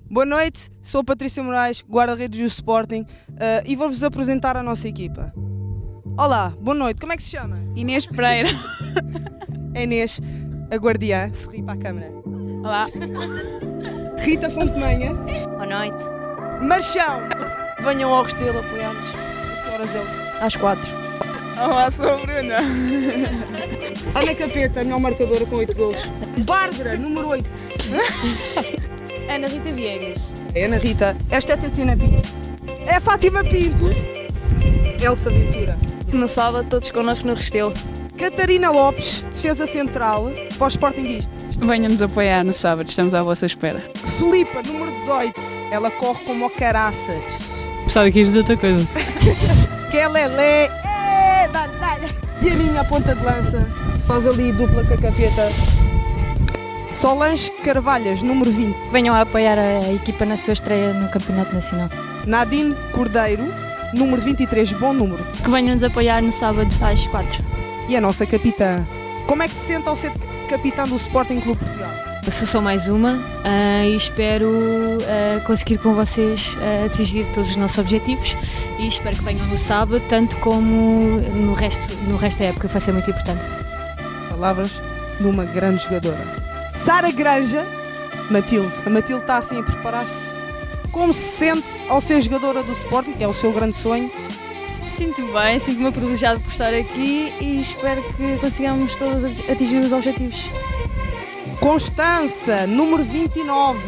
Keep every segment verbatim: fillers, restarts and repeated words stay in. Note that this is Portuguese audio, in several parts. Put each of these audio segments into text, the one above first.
Boa noite, sou a Patrícia Moraes, guarda-redes do Sporting, uh, e vou-vos apresentar a nossa equipa. Olá, boa noite, como é que se chama? Inês Pereira. É Inês, a guardiã, sorri para a câmara. Olá. Rita Fontemanha. Boa noite. Marchão. Venham ao Restelo apoiar-nos. Que horas é? Às quatro. Olá, sou a Bruna. Ana Capeta, melhor marcadora com oito gols. Bárbara, número oito. Ana Rita Viegas. É Ana Rita. Esta é a Tatiana Pinto. É a Fátima Pinto. Elsa Ventura. No sábado, todos connosco no Restelo. Catarina Lopes, defesa central, para o Sportingista. Venham-nos apoiar no sábado, estamos à vossa espera. Filipa, número dezoito. Ela corre como o caraças. Gostava que ias dizer outra coisa. Kelele. É, dá-lhe, dá-lhe. Dianinha, a ponta de lança. Faz ali dupla com a capeta. Solange Carvalhas, número vinte. Venham a apoiar a equipa na sua estreia no Campeonato Nacional. Nadine Cordeiro, número vinte e três, bom número. Que venham-nos apoiar no sábado às quatro. E a nossa capitã. Como é que se sente ao ser capitã do Sporting Clube Portugal? Eu sou só mais uma uh, e espero uh, conseguir com vocês uh, atingir todos os nossos objetivos e espero que venham no sábado, tanto como no resto, no resto da época, que vai ser muito importante. Palavras de uma grande jogadora. Sara Granja, Matilde. A Matilde está assim a preparar-se. Como se sente ao ser jogadora do Sporting, que é o seu grande sonho? Sinto-me bem, sinto-me privilegiado por estar aqui e espero que consigamos todos atingir os objetivos. Constança, número vinte e nove.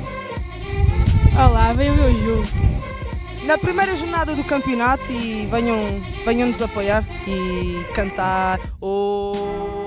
Olá, venham ver o jogo. Na primeira jornada do campeonato e venham, venham nos apoiar e cantar. Oh.